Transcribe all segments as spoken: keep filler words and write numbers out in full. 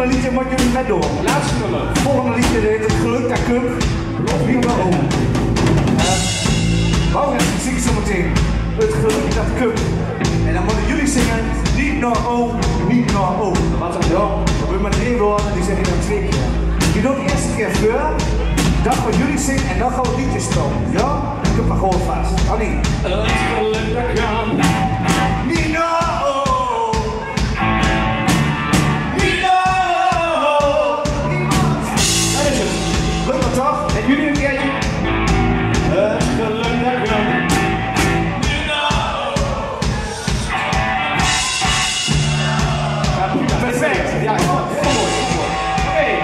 volgende liedje moet jullie net door. Laatste nummer. Volgende liedje heet het Geluk dat Cup. Wie wel om. Wou het muziek zometeen. Het Geluk dat Cup. En dan moeten jullie zingen. Niet naar oom, niet naar oom. Wat dan? Ja, dat wil maar drie woorden, die zeggen dan twee keer. Je doet de eerste keer voor. Dan gaan jullie zingen en dan gaan we liedjes spelen. Ja? Ik heb maar gewoon vast. Allee. Het geluk dat kan. Niet naar oom. Toch? En jullie een keertje? Het geluk dat kan. Perfect! Ja, heel mooi. Oké.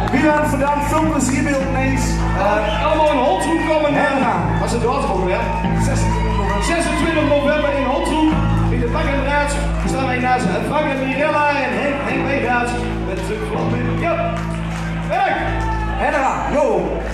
Wie waren vandaag veel plezier bij opneemt. Uh, allemaal in Holtroep komen. Uh, Als het datum ook weer. zesentwintig november. zesentwintig november in Holtroep. In de Bakkenraad staan wij naast Frank en Mirella en Henk, Henk Weegaard met de klap in. Ja, werk! En daar, yo!